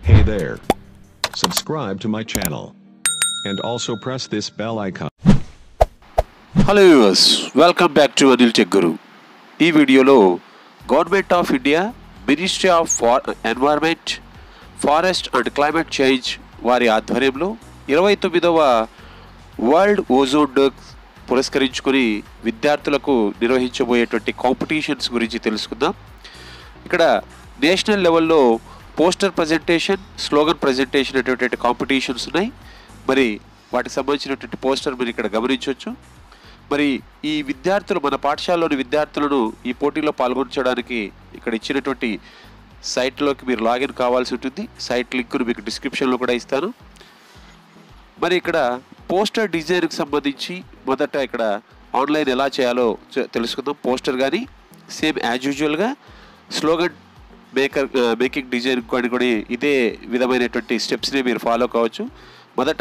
Hey there. Subscribe to my channel. And also press this bell icon. Hello viewers, welcome back to Anil tech guru. ఈ వీడియోలో government of India ministry of environment, forest and climate change వారి ఆధ్వర్యంలో 29వ world ozone day పురస్కరించుకొని విద్యార్థులకు నిర్వహించబోయేటువంటి competitions గురించి తెలుసుకుందాం. ఇక్కడ national లెవెల్లో పోస్టర్ ప్రజెంటేషన్, స్లోగన్ ప్రజెంటేషన్ అనేటువంటి కాంపిటీషన్స్ ఉన్నాయి. మరి వాటికి సంబంధించినటువంటి పోస్టర్ మీరు ఇక్కడ గమనించవచ్చు. మరి ఈ విద్యార్థులు, మన పాఠశాలలోని విద్యార్థులను ఈ పోటీలో పాల్గొనడానికి ఇక్కడ ఇచ్చినటువంటి సైట్లోకి మీరు లాగిన్ కావాల్సి ఉంటుంది. సైట్ లింక్ను మీకు డిస్క్రిప్షన్లో కూడా ఇస్తాను. మరి ఇక్కడ పోస్టర్ డిజైన్కి సంబంధించి మొదట ఇక్కడ ఆన్లైన్ ఎలా చేయాలో తెలుసుకుందాం. పోస్టర్ కానీ సేమ్ యాజ్ యూజువల్గా స్లోగన్ మేకింగ్ డిజైన్ కానీ కూడా ఇదే విధమైనటువంటి స్టెప్స్ని మీరు ఫాలో కావచ్చు. మొదట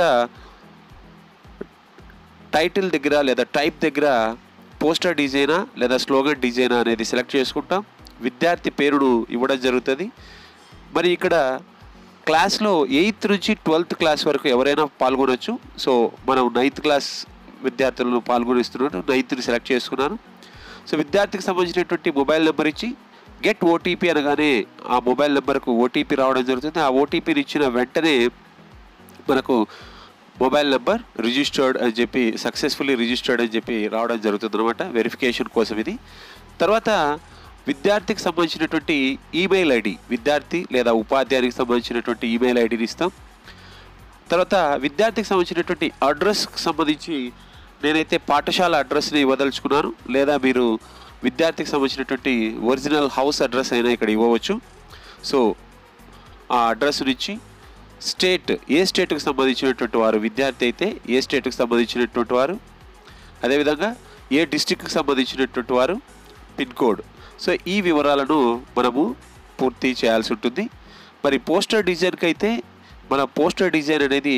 టైటిల్ దగ్గర లేదా టైప్ దగ్గర పోస్టర్ డిజైనా లేదా స్లోగన్ డిజైనా అనేది సెలెక్ట్ చేసుకుంటాం. విద్యార్థి పేరును ఇవ్వడం జరుగుతుంది. మరి ఇక్కడ క్లాస్లో 8th నుంచి 12th క్లాస్ వరకు ఎవరైనా పాల్గొనవచ్చు. సో మనం 9th క్లాస్ విద్యార్థులను పాల్గొనిస్తున్నాను. 9th సెలెక్ట్ చేసుకున్నాను. సో విద్యార్థికి సంబంధించినటువంటి మొబైల్ నెంబర్ ఇచ్చి గెట్ ఓటీపీ అనగానే ఆ మొబైల్ నెంబర్కు ఓటీపీ రావడం జరుగుతుంది. ఆ ఓటీపీని ఇచ్చిన వెంటనే మనకు మొబైల్ నెంబర్ రిజిస్టర్డ్ అని చెప్పి, సక్సెస్ఫుల్లీ రిజిస్టర్డ్ అని చెప్పి రావడం జరుగుతుంది అనమాట, వెరిఫికేషన్ కోసం ఇది. తర్వాత విద్యార్థికి సంబంధించినటువంటి ఈమెయిల్ ఐడి, విద్యార్థి లేదా ఉపాధ్యాయునికి సంబంధించినటువంటి ఈమెయిల్ ఐడిని ఇస్తాం. తర్వాత విద్యార్థికి సంబంధించినటువంటి అడ్రస్కి సంబంధించి నేనైతే పాఠశాల అడ్రస్ని ఇవ్వదలుచుకున్నాను, లేదా మీరు విద్యార్థికి సంబంధించినటువంటి ఒరిజినల్ హౌస్ అడ్రస్ అయినా ఇక్కడ ఇవ్వవచ్చు. సో ఆ అడ్రస్ నుంచి స్టేట్, ఏ స్టేట్కి సంబంధించినటువంటి వారు విద్యార్థి అయితే ఏ స్టేట్కి సంబంధించినటువంటి వారు, అదేవిధంగా ఏ డిస్టిక్కి సంబంధించినటువంటి వారు, పిన్ కోడ్. సో ఈ వివరాలను మనము పూర్తి చేయాల్సి ఉంటుంది. మరి పోస్టర్ డిజైన్కి అయితే మన పోస్టర్ డిజైన్ అనేది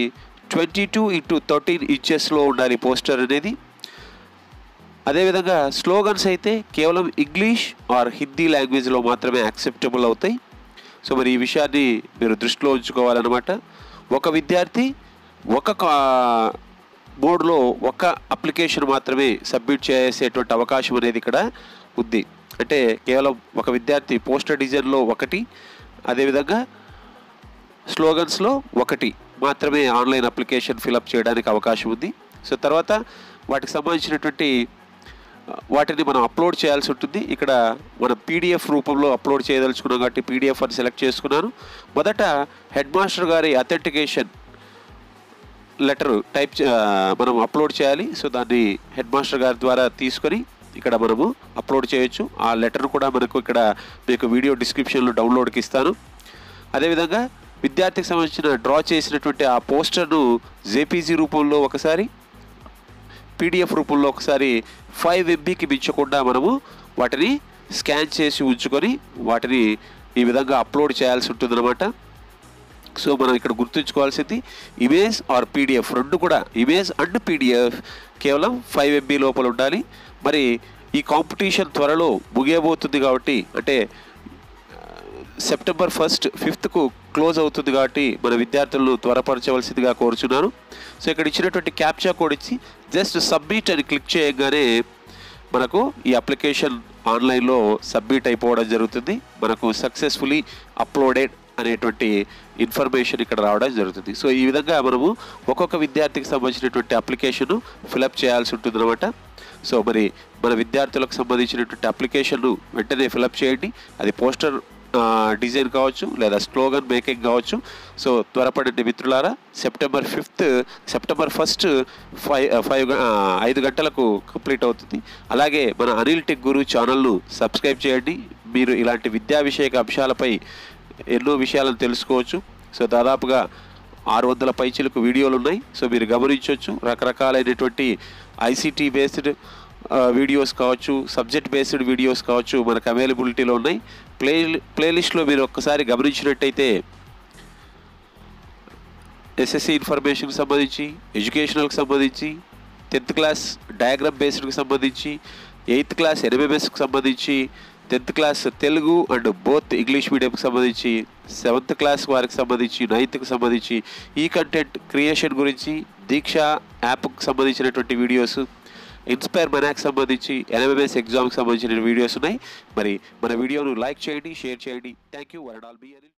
22x13 ఇంచెస్లో ఉండాలి పోస్టర్ అనేది. అదేవిధంగా స్లోగన్స్ అయితే కేవలం ఇంగ్లీష్ ఆర్ హిందీ లాంగ్వేజ్లో మాత్రమే యాక్సెప్టబుల్ అవుతాయి. సో మరి ఈ విషయాన్ని మీరు దృష్టిలో ఉంచుకోవాలన్నమాట. ఒక విద్యార్థి ఒక మోడ్లో ఒక అప్లికేషన్ మాత్రమే సబ్మిట్ చేసేటువంటి అవకాశం అనేది ఇక్కడ ఉంది. అంటే కేవలం ఒక విద్యార్థి పోస్టర్ డిజైన్లో ఒకటి, అదేవిధంగా స్లోగన్స్లో ఒకటి మాత్రమే ఆన్లైన్ అప్లికేషన్ ఫిలప్ చేయడానికి అవకాశం ఉంది. సో తర్వాత వాటికి సంబంధించినటువంటి వాటిని మనం అప్లోడ్ చేయాల్సి ఉంటుంది. ఇక్కడ మనం పీడిఎఫ్ రూపంలో అప్లోడ్ చేయదలుచుకున్నాం కాబట్టి పీడిఎఫ్ అని సెలెక్ట్ చేసుకున్నాను. మొదట హెడ్ మాస్టర్ గారి అథెంటికేషన్ లెటర్ మనం అప్లోడ్ చేయాలి. సో దాన్ని హెడ్ మాస్టర్ గారి ద్వారా తీసుకొని ఇక్కడ మనము అప్లోడ్ చేయొచ్చు. ఆ లెటర్ కూడా మనకు ఇక్కడ మీకు వీడియో డిస్క్రిప్షన్లో డౌన్లోడ్కి ఇస్తాను. అదేవిధంగా విద్యార్థికి సంబంధించిన డ్రా చేసినటువంటి ఆ పోస్టర్ను జేపీజీ రూపంలో ఒకసారి, పీడిఎఫ్ రూపంలో ఒకసారి 5 MBకి మించకుండా మనము వాటిని స్కాన్ చేసి ఉంచుకొని వాటిని ఈ విధంగా అప్లోడ్ చేయాల్సి ఉంటుందన్నమాట. సో మనం ఇక్కడ గుర్తుంచుకోవాల్సింది ఇమేజ్ ఆర్ పీడిఎఫ్ రెండు కూడా, ఇమేజ్ అండ్ పీడిఎఫ్ కేవలం 5 MB లోపల ఉండాలి. మరి ఈ కాంపిటీషన్ త్వరలో ముగియబోతుంది కాబట్టి, అంటే September 1st 5th క్లోజ్ అవుతుంది కాబట్టి మన విద్యార్థులను త్వరపరచవలసిందిగా కోరుచున్నాను. సో ఇక్కడ ఇచ్చినటువంటి క్యాప్చా కోడ్ ఇచ్చి జస్ట్ సబ్మిట్ అని క్లిక్ చేయగానే మనకు ఈ అప్లికేషన్ ఆన్లైన్లో సబ్మిట్ అయిపోవడం జరుగుతుంది. మనకు సక్సెస్ఫుల్లీ అప్లోడెడ్ అనేటువంటి ఇన్ఫర్మేషన్ ఇక్కడ రావడం జరుగుతుంది. సో ఈ విధంగా మనము ఒక్కొక్క విద్యార్థికి సంబంధించినటువంటి అప్లికేషన్ను ఫిలప్ చేయాల్సి ఉంటుంది అన్నమాట. సో మరి మన విద్యార్థులకు సంబంధించినటువంటి అప్లికేషన్ను వెంటనే ఫిలప్ చేయండి. అది పోస్టర్ డిజైన్ కావచ్చు లేదా స్లోగన్ మేకింగ్ కావచ్చు. సో త్వరపడండి మిత్రులారా. September 1st 5 గంటలకు కంప్లీట్ అవుతుంది. అలాగే మన అనిల్ టెక్ గురు ఛానల్ను సబ్స్క్రైబ్ చేయండి. మీరు ఇలాంటి విద్యా విషయక అంశాలపై ఎన్నో విషయాలను తెలుసుకోవచ్చు. సో దాదాపుగా 600 పైచిలకు వీడియోలు ఉన్నాయి. సో మీరు గమనించవచ్చు. రకరకాలైనటువంటి ఐసీటీ బేస్డ్ వీడియోస్ కావచ్చు, సబ్జెక్ట్ బేస్డ్ వీడియోస్ కావచ్చు మనకు అవైలబిలిటీలో ఉన్నాయి. ప్లేలిస్ట్లో మీరు ఒక్కసారి గమనించినట్టయితే ఎస్ఎస్సి ఇన్ఫర్మేషన్కి సంబంధించి, ఎడ్యుకేషనల్కి సంబంధించి, 10th క్లాస్ డయాగ్రామ్ బేస్డ్కి సంబంధించి, 8th క్లాస్ ఎన్ఎంఎంఎస్కి సంబంధించి, 10th class Telugu and both English మీడియంకి సంబంధించి, 7th క్లాస్ వారికి సంబంధించి, 9th సంబంధించి ఈ కంటెంట్ క్రియేషన్ గురించి, దీక్ష యాప్కి సంబంధించినటువంటి వీడియోస్, ఇన్స్పైర్ మనాక్ సంబంధించి, ఎన్ఎంఎంఎస్ ఎగ్జామ్కి సంబంధించిన వీడియోస్ ఉన్నాయి. మరి మన వీడియోను లైక్ చేయండి, షేర్ చేయండి. Thank you.